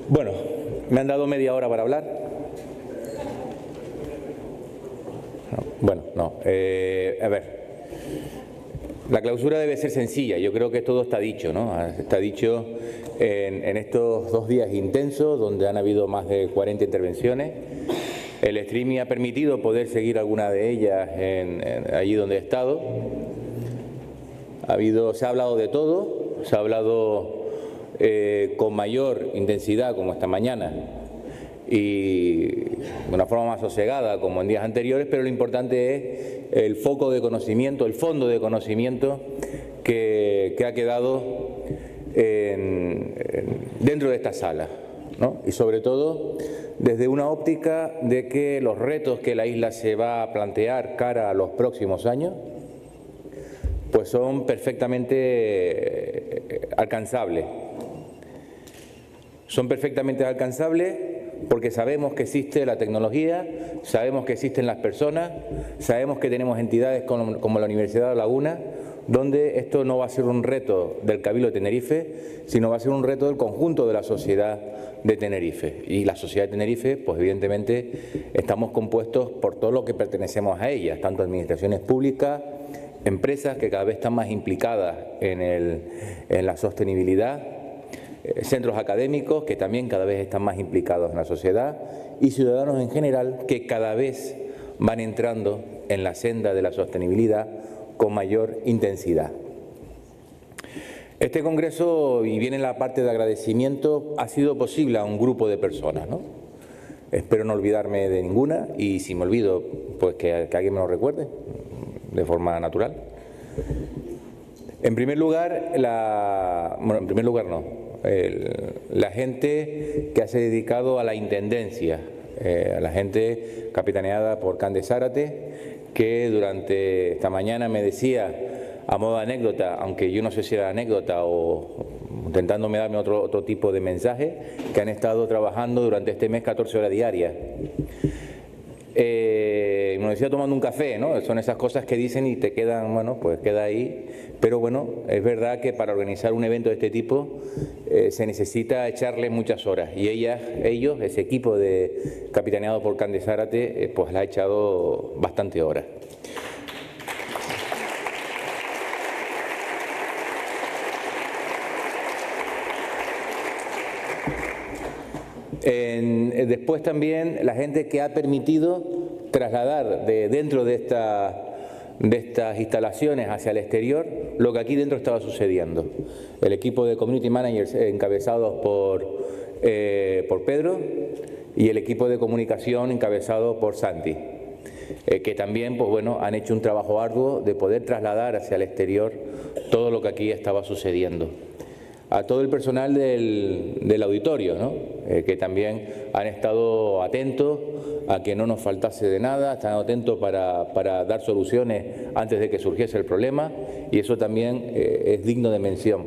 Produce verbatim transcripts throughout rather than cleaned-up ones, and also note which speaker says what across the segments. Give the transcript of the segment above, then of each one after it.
Speaker 1: Bueno, me han dado media hora para hablar. No, bueno, no. Eh, a ver, la clausura debe ser sencilla. Yo creo que todo está dicho, ¿no? Está dicho en, en estos dos días intensos, donde han habido más de cuarenta intervenciones. El streaming ha permitido poder seguir alguna de ellas en, en, allí donde he estado. Ha habido, se ha hablado de todo, se ha hablado eh, con mayor intensidad como esta mañana y de una forma más sosegada como en días anteriores, pero lo importante es el foco de conocimiento, el fondo de conocimiento que, que ha quedado en, en, dentro de esta sala, ¿no? Y sobre todo desde una óptica de que los retos que la isla se va a plantear cara a los próximos años pues son perfectamente alcanzables. Son perfectamente alcanzables porque sabemos que existe la tecnología, sabemos que existen las personas, sabemos que tenemos entidades como, como la Universidad de La Laguna, donde esto no va a ser un reto del Cabildo de Tenerife, sino va a ser un reto del conjunto de la sociedad de Tenerife. Y la sociedad de Tenerife, pues evidentemente estamos compuestos por todo lo que pertenecemos a ellas, tanto administraciones públicas, empresas que cada vez están más implicadas en, el, en la sostenibilidad, eh, centros académicos que también cada vez están más implicados en la sociedad y ciudadanos en general que cada vez van entrando en la senda de la sostenibilidad con mayor intensidad. Este congreso, y viene la parte de agradecimiento, ha sido posible a un grupo de personas, ¿no? Espero no olvidarme de ninguna y si me olvido, pues que, que alguien me lo recuerde de forma natural. En primer lugar, la, bueno, en primer lugar no, el, la gente que se ha dedicado a la intendencia, eh, a la gente capitaneada por Cande Zárate, que durante esta mañana me decía, a modo de anécdota, aunque yo no sé si era anécdota o intentándome darme otro, otro tipo de mensaje, que han estado trabajando durante este mes catorce horas diarias. Eh, me decía tomando un café, ¿no? Son esas cosas que dicen y te quedan, bueno, pues queda ahí. Pero bueno, es verdad que para organizar un evento de este tipo eh, se necesita echarle muchas horas. Y ellas, ellos, ese equipo de capitaneado por Cande Zárate, eh, pues la ha echado bastante horas. En, después también la gente que ha permitido trasladar de dentro de, esta, de estas instalaciones hacia el exterior lo que aquí dentro estaba sucediendo. El equipo de Community Managers encabezados por, eh, por Pedro y el equipo de comunicación encabezado por Santi, eh, que también pues, bueno, han hecho un trabajo arduo de poder trasladar hacia el exterior todo lo que aquí estaba sucediendo. A todo el personal del, del auditorio, ¿no? eh, que también han estado atentos a que no nos faltase de nada, están atentos para, para dar soluciones antes de que surgiese el problema y eso también eh, es digno de mención.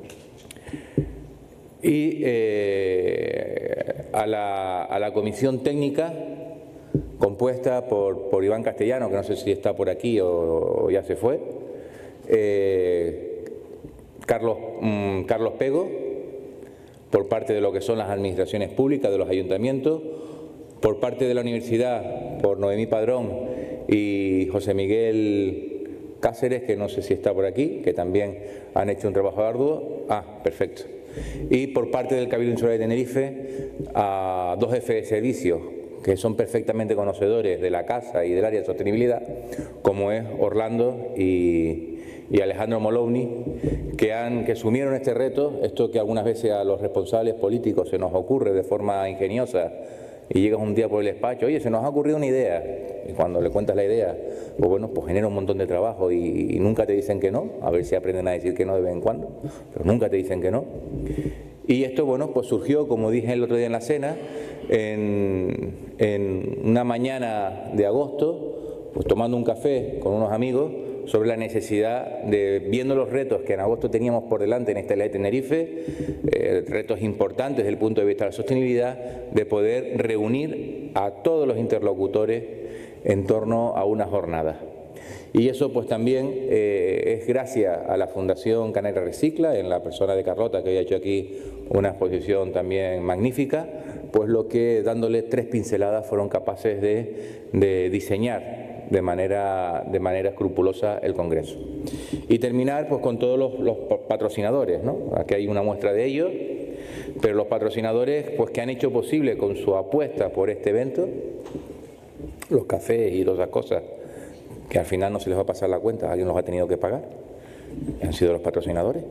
Speaker 1: Y eh, a, la, a la comisión técnica compuesta por, por Iván Castellano, que no sé si está por aquí o, o ya se fue, eh, Carlos, mmm, Carlos Pego, por parte de lo que son las administraciones públicas, de los ayuntamientos, por parte de la universidad, por Noemí Padrón y José Miguel Cáceres, que no sé si está por aquí, que también han hecho un trabajo arduo. Ah, perfecto. Y por parte del Cabildo Insular de Tenerife, a dos jefes de servicio, que son perfectamente conocedores de la casa y del área de sostenibilidad, como es Orlando y... y Alejandro Molowny, que, han, que asumieron este reto, esto que algunas veces a los responsables políticos se nos ocurre de forma ingeniosa y llegas un día por el despacho, oye, se nos ha ocurrido una idea, y cuando le cuentas la idea, pues bueno, pues genera un montón de trabajo y, y nunca te dicen que no, a ver si aprenden a decir que no de vez en cuando, pero nunca te dicen que no. Y esto, bueno, pues surgió, como dije el otro día en la cena, en, en una mañana de agosto, pues tomando un café con unos amigos, sobre la necesidad de, viendo los retos que en agosto teníamos por delante en esta isla de Tenerife, eh, retos importantes desde el punto de vista de la sostenibilidad, de poder reunir a todos los interlocutores en torno a una jornada. Y eso pues también eh, es gracias a la Fundación Canarias Recicla, en la persona de Carlota, que había hecho aquí una exposición también magnífica, pues lo que dándole tres pinceladas fueron capaces de, de diseñar de manera, de manera escrupulosa el Congreso. Y terminar pues con todos los, los patrocinadores, ¿no? Aquí hay una muestra de ellos, pero los patrocinadores pues que han hecho posible con su apuesta por este evento, los cafés y todas esas cosas, que al final no se les va a pasar la cuenta, alguien los ha tenido que pagar, han sido los patrocinadores,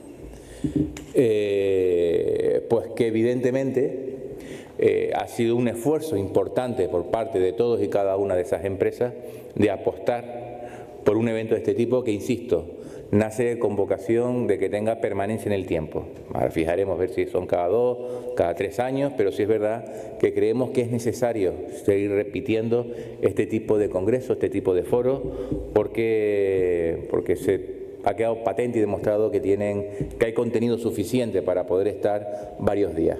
Speaker 1: eh, pues que evidentemente eh, ha sido un esfuerzo importante por parte de todos y cada una de esas empresas de apostar por un evento de este tipo que, insisto, nace con vocación de que tenga permanencia en el tiempo. Ahora fijaremos ver si son cada dos, cada tres años, pero sí es verdad que creemos que es necesario seguir repitiendo este tipo de congresos, este tipo de foros, porque, porque se ha quedado patente y demostrado que, tienen, que hay contenido suficiente para poder estar varios días.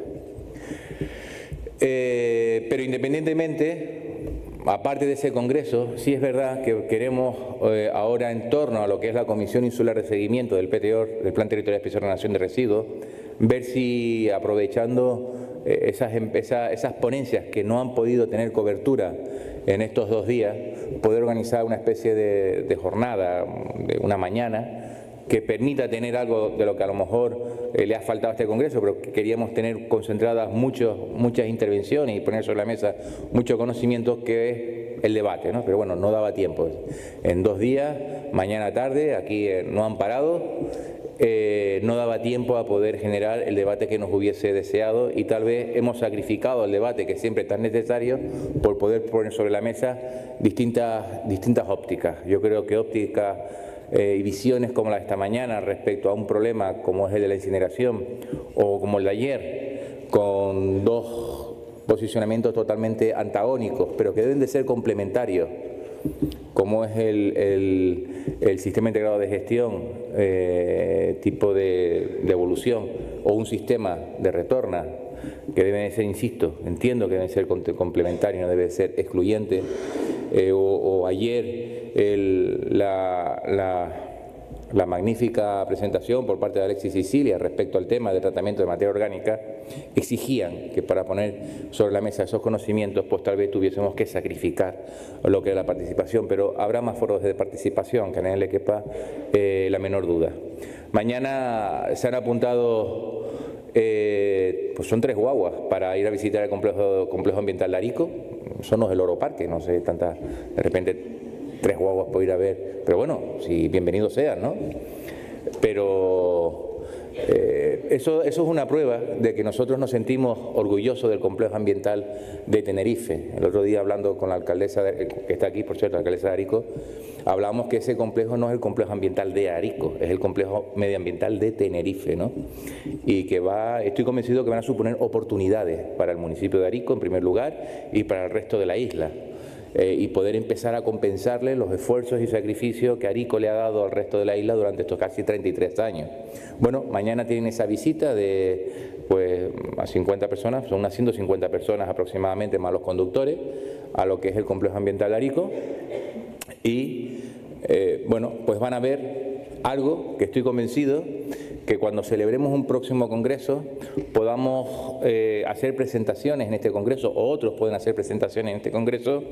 Speaker 1: Eh, pero independientemente, aparte de ese congreso, sí es verdad que queremos eh, ahora, en torno a lo que es la Comisión Insular de Seguimiento del P T O R, del Plan Territorial Especial de Ordenación de Residuos, ver si, aprovechando eh, esas, esa, esas ponencias que no han podido tener cobertura en estos dos días, poder organizar una especie de, de jornada, de una mañana, que permita tener algo de lo que a lo mejor eh, le ha faltado a este Congreso, pero que queríamos tener concentradas muchos, muchas intervenciones y poner sobre la mesa mucho conocimiento, que es el debate, ¿no? Pero bueno, no daba tiempo. En dos días, mañana tarde, aquí eh, no han parado, eh, no daba tiempo a poder generar el debate que nos hubiese deseado, y tal vez hemos sacrificado el debate, que siempre es tan necesario, por poder poner sobre la mesa distintas, distintas ópticas. Yo creo que ópticas Eh, y visiones como la de esta mañana respecto a un problema como es el de la incineración, o como el de ayer, con dos posicionamientos totalmente antagónicos, pero que deben de ser complementarios, como es el, el, el sistema integrado de gestión, eh, tipo de, de evolución, o un sistema de retorna, que deben de ser, insisto, entiendo que deben ser complementarios, no debe ser excluyente, eh, o, o ayer el, la, la, la magnífica presentación por parte de Alexis Sicilia respecto al tema de tratamiento de materia orgánica, exigían que para poner sobre la mesa esos conocimientos, pues tal vez tuviésemos que sacrificar lo que es la participación, pero habrá más foros de participación, que a nadie le quepa eh, la menor duda. Mañana se han apuntado, eh, pues son tres guaguas para ir a visitar el complejo, complejo ambiental de Arico. Eso no es el Oro Parque, no sé, tanta, de repente tres guaguas por ir a ver, pero bueno, si bienvenidos sean, ¿no? Pero eh, eso, eso es una prueba de que nosotros nos sentimos orgullosos del complejo ambiental de Tenerife. El otro día, hablando con la alcaldesa, de, que está aquí, por cierto, la alcaldesa de Arico, hablamos que ese complejo no es el complejo ambiental de Arico, es el complejo medioambiental de Tenerife, ¿no? Y que va, estoy convencido que van a suponer oportunidades para el municipio de Arico, en primer lugar, y para el resto de la isla. Eh, y poder empezar a compensarle los esfuerzos y sacrificios que Arico le ha dado al resto de la isla durante estos casi treinta y tres años. Bueno, mañana tienen esa visita de pues a cincuenta personas, son unas ciento cincuenta personas aproximadamente, más los conductores, a lo que es el complejo ambiental de Arico, y eh, bueno, pues van a ver algo que estoy convencido que cuando celebremos un próximo congreso podamos eh, hacer presentaciones en este congreso, o otros pueden hacer presentaciones en este congreso,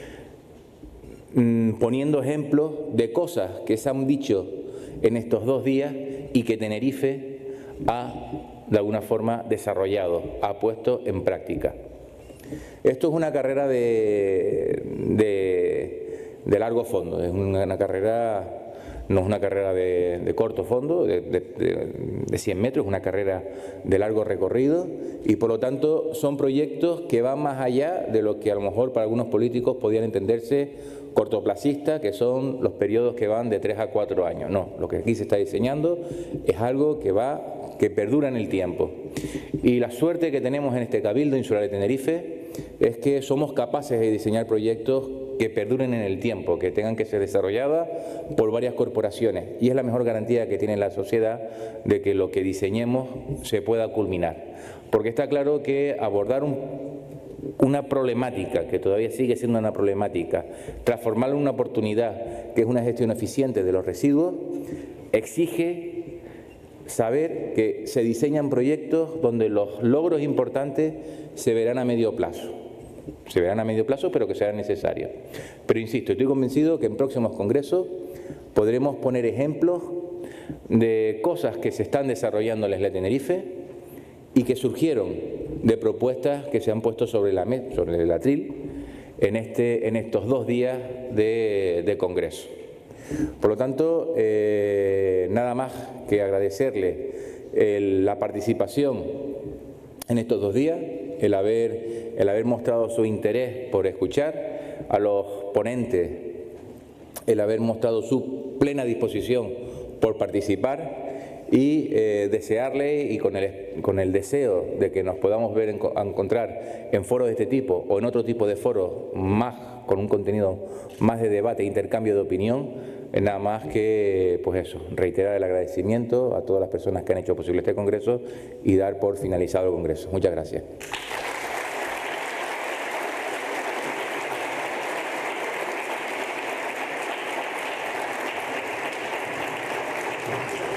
Speaker 1: mmm, poniendo ejemplos de cosas que se han dicho en estos dos días y que Tenerife ha, de alguna forma, desarrollado, ha puesto en práctica. Esto es una carrera de, de, de largo fondo, es una, una carrera... No es una carrera de, de corto fondo, de, de, de cien metros, es una carrera de largo recorrido, y por lo tanto son proyectos que van más allá de lo que a lo mejor para algunos políticos podían entenderse cortoplacistas, que son los periodos que van de tres a cuatro años. No, lo que aquí se está diseñando es algo que va, que perdura en el tiempo. Y la suerte que tenemos en este Cabildo Insular de Tenerife es que somos capaces de diseñar proyectos que perduren en el tiempo, que tengan que ser desarrolladas por varias corporaciones, y es la mejor garantía que tiene la sociedad de que lo que diseñemos se pueda culminar, porque está claro que abordar un una problemática, que todavía sigue siendo una problemática, transformarla en una oportunidad, que es una gestión eficiente de los residuos, exige saber que se diseñan proyectos donde los logros importantes se verán a medio plazo. Se verán a medio plazo, pero que serán necesarios. Pero insisto, estoy convencido que en próximos congresos podremos poner ejemplos de cosas que se están desarrollando en la isla de Tenerife y que surgieron de propuestas que se han puesto sobre, la, sobre el atril en, este, en estos dos días de, de congreso. Por lo tanto, eh, nada más que agradecerle el, la participación en estos dos días, el haber, el haber mostrado su interés por escuchar a los ponentes, el haber mostrado su plena disposición por participar y eh, desearle, y con el, con el deseo de que nos podamos ver en, a encontrar en foros de este tipo o en otro tipo de foros más con un contenido más de debate e intercambio de opinión, eh, nada más que pues eso, reiterar el agradecimiento a todas las personas que han hecho posible este congreso y dar por finalizado el congreso. Muchas gracias.
Speaker 2: Gracias.